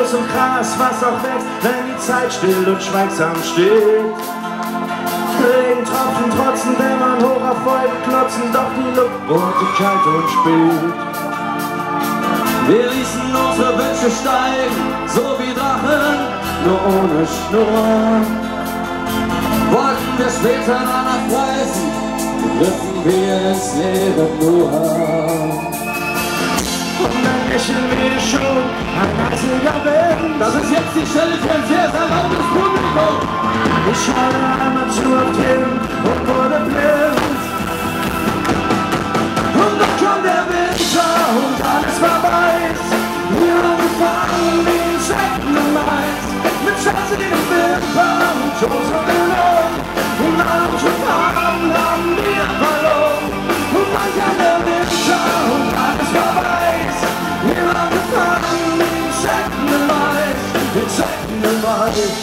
Moos und Gras, was auch wächst, wenn die Zeit still und schweigsam steht. Regentropfen trotzen, dämmern hoch auf Wolken klotzen, doch die Luft wurde kalt und spät. Wir ließen unsere Wünsche steigen, so wie Drachen, nur ohne Schnur. Wollten wir später danach preisen, griffen wir ins Leben nur. Und dann lächeln wir schon, ein einziger Wind. Das ist jetzt die Stelle für ein sehr, sehr lautes Publikum. Ich schaue einmal zu oft hin und wurde blind. Und dann kam der Winter und alles war weiß. Wir haben gefangen wie Insekten im Mais, mit schatzigen Wimpern und tosenden Augen. Und alle unsere Farben haben wir verloren. Und dann kam der Winter und alles war weiß. Wir haben gefangen wie Insekten im Mais, Insekten im Mais.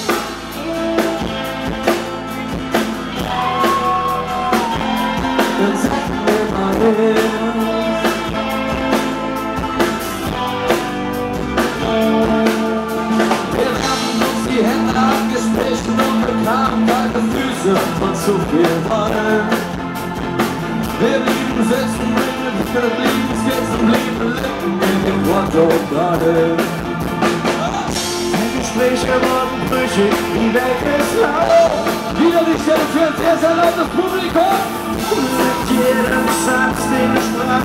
Wir haben uns die Hände abgestrichen und bekamen kalte Füße von zu viel Wein. Wir blieben sitzen, blieben skizzen, blieben lippen in dem Konto-Garten. Die Gespräche wurden brüchig, die Welt ist laut. Wieder die Stelle für ein sehr, sehr lautes Publikum. Mit jedem Satz, den ich sprach,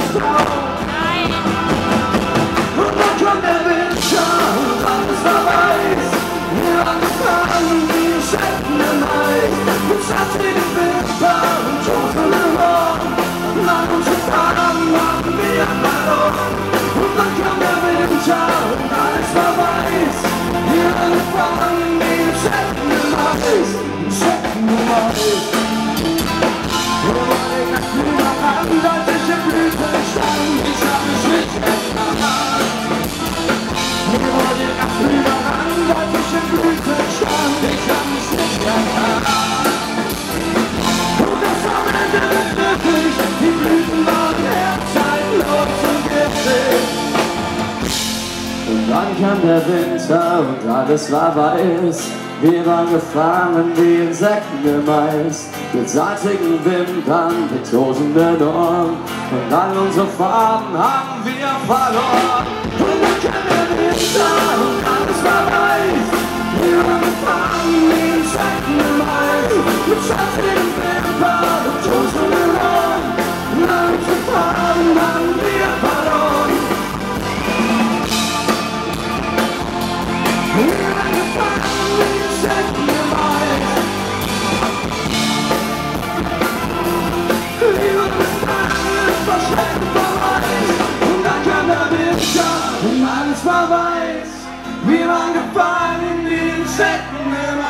und dann kam der Winter und alles war weiß. Wir haben gefangen wie Insekten im Mais, mit schattigen Wimpern und tosenden Ohren. Und all unsere Farben haben wir verloren. Und dann kam der Winter und alles war weiß. Wir haben gefangen wie Insekten im Mais, Insekten im Mais. Wir wollen nach Überrang, deutliche Blüten standen, ich hab mich nicht erkannt. Wir wollen nach Überrang, deutliche Blüten standen, ich hab mich nicht erkannt. Und das am Ende wird glücklich, die Blüten waren herzzeitlos und giftig. Und dann kam der Winter und alles war weiß. Wir waren gefangen wie Insekten im Mais, mit salzigen Wimpern, mit tosenden Ohren. Und all unsere Farben haben wir verloren. Und dann kam der Winter und alles war weiß. Wir waren gefangen wie Insekten im Mais, mit schattigen Wimpern und tosenden Ohren. Und all unsere Farben haben wir verloren. Wir waren gefangen wie Insekten im Mais. Wir waren gefangen, es war schlecht vorbei. Und dann kam der Winter und alles war weiß. Wir waren gefangen wie Insekten im